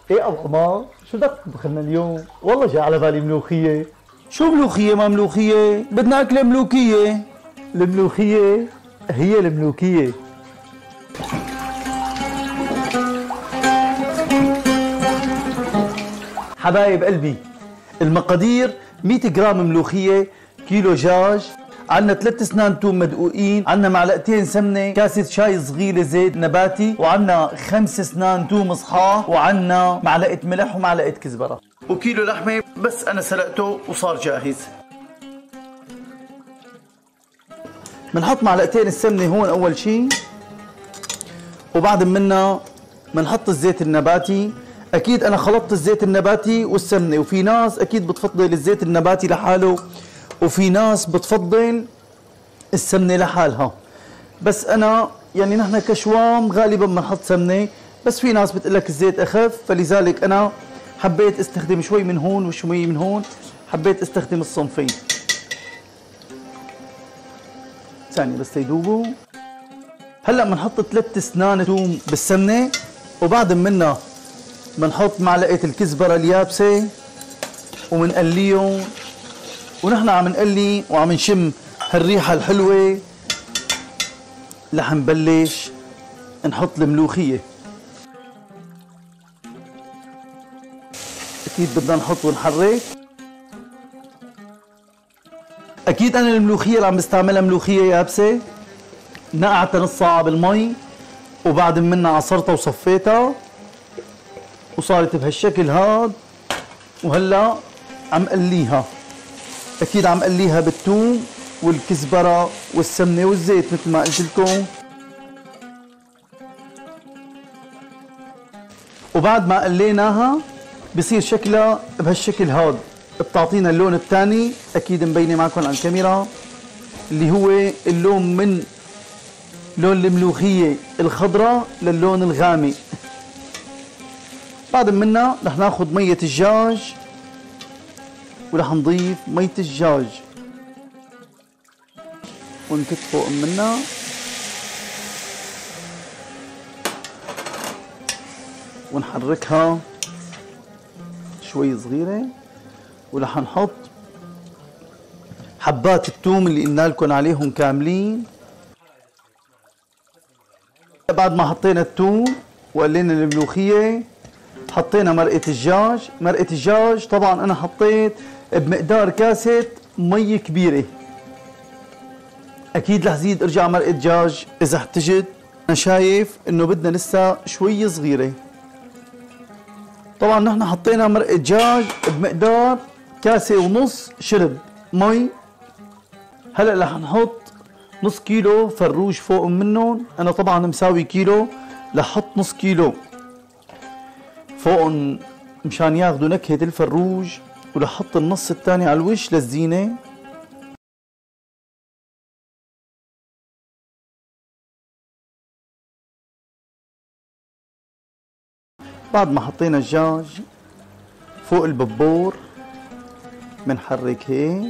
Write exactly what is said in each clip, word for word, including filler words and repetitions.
ايه ابو عمار، شو بدك تطبخ لنا اليوم؟ والله جاي على بالي ملوخيه. شو ملوخيه ما ملوخيه؟ بدنا اكله ملوكيه. الملوخيه هي الملوكيه. حبايب قلبي، المقادير مئة جرام ملوخيه، كيلو دجاج، عندنا ثلاث اسنان توم مدقوقين، عندنا معلقتين سمنه، كاسه شاي صغيره زيت نباتي، وعندنا خمس اسنان توم صحاح، وعندنا معلقه ملح ومعلقه كزبره، وكيلو لحمه بس انا سلقته وصار جاهز. بنحط معلقتين السمنه هون اول شيء، وبعد منها بنحط الزيت النباتي. اكيد انا خلطت الزيت النباتي والسمنه، وفي ناس اكيد بتفضل الزيت النباتي لحاله، وفي ناس بتفضل السمنه لحالها. بس انا يعني نحن كشوام غالبا بنحط سمنه، بس في ناس بتقول لك الزيت اخف، فلذلك انا حبيت استخدم شوي من هون وشوي من هون، حبيت استخدم الصنفين. ثانيه بس يذوبوا. هلا بنحط ثلاث اسنان توم بالسمنه، وبعد منها بنحط معلقه الكزبره اليابسه وبنقليهم، ونحن عم نقلي وعم نشم هالريحه الحلوه رح نبلش نحط الملوخيه. اكيد بدنا نحط ونحرك. اكيد انا الملوخيه اللي عم بستعملها ملوخيه يابسه، نقعتها نص ساعه بالمي، وبعد منها عصرتها وصفيتها وصارت بهالشكل هاد، وهلا عم قليها. اكيد عم قليها بالثوم والكزبره والسمنه والزيت مثل ما قلت لكم. وبعد ما قليناها بصير شكلها بهالشكل هاد، بتعطينا اللون الثاني، اكيد مبينه معكم على الكاميرا، اللي هو اللون من لون الملوخيه الخضراء للون الغامق. بعد منها رح ناخذ ميه الدجاج، ورح نضيف ميه الدجاج ونكت فوق منها، ونحركها شوي صغيره، ورح نحط حبات الثوم اللي قلنا لكم عليهم كاملين. بعد ما حطينا الثوم وقلينا الملوخيه، حطينا مرقه الدجاج. مرقه الدجاج طبعا انا حطيت بمقدار كاسه مي كبيره، اكيد رح زيد ارجع مرقه دجاج اذا احتجت. انا شايف انه بدنا لسه شوي صغيره. طبعا نحن حطينا مرقه دجاج بمقدار كاسه ونص شرب مي. هلا رح نحط نص كيلو فروج فوق منهم، انا طبعا مساوي كيلو، رح احط نص كيلو فوقهم مشان ياخذوا نكهه الفروج، ورح احط النص الثاني على الوش للزينه. بعد ما حطينا الدجاج فوق الببور بنحرك هيك،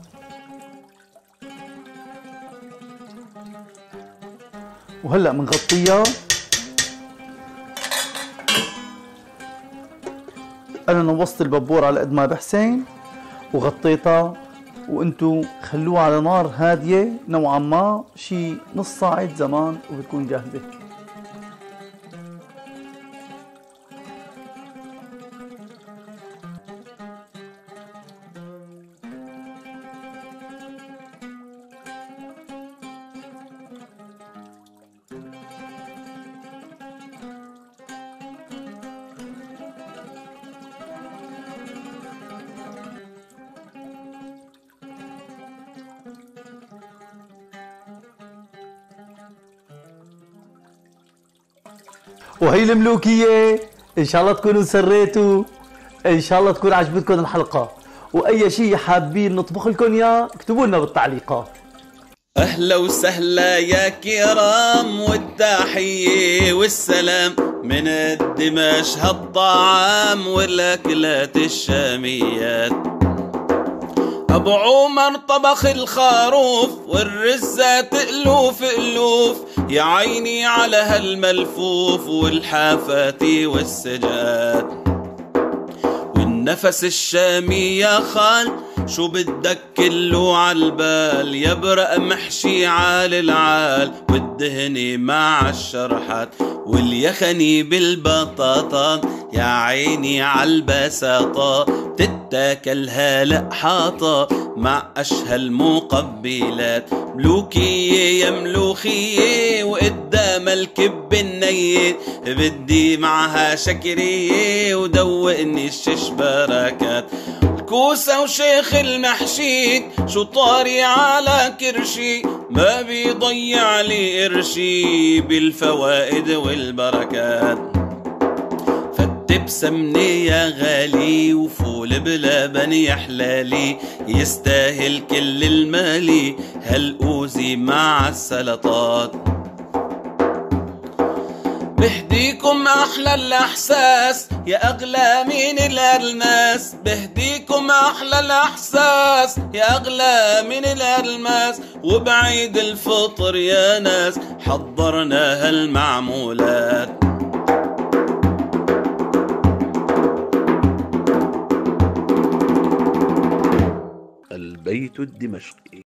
وهلا بنغطيها. انا نوصت الببور على قد ما بحسن وغطيتها، وانتو خلوها على نار هاديه نوعا ما شي نص ساعه زمان وبتكون جاهزه. وهي الملوكية ان شاء الله تكونوا سريتوا، ان شاء الله تكون عجبتكم الحلقة، واي شيء حابين نطبخ لكم اياه اكتبوا لنا بالتعليقات. اهلا وسهلا يا كرام، والتحية والسلام من الدمش هالطعام والاكلات الشاميات. ابو عمر طبخ الخروف والرزات الوف الوف، يا عيني على هالملفوف والحافات والسجاد. والنفس الشامي يا خال شو بدك كله عالبال، يبرق محشي عال العال والدهني مع الشرحات واليخني بالبطاطا، يا عيني عالبساطة بتتاكل هلق حاطة مع أشهى المقبلات. ملوكية يا ملوخية وقدام الكب النيت، بدي معها شكرية ودوقني الشش بركات. الكوسة وشيخ المحشيت شو طاري على كرشي، ما بيضيع لي قرشي بالفوائد والبركات. فتة بسمنة يا غالي وفول بلبن يا حلالي، يستاهل كل المالي هالأوزي مع السلطات. بهديكم أحلى الأحساس يا أغلى من الألماس، بهديكم أحلى الأحساس يا أغلى من الألماس. وبعيد الفطر يا ناس حضرنا هالمعمولات. البيت الدمشقي.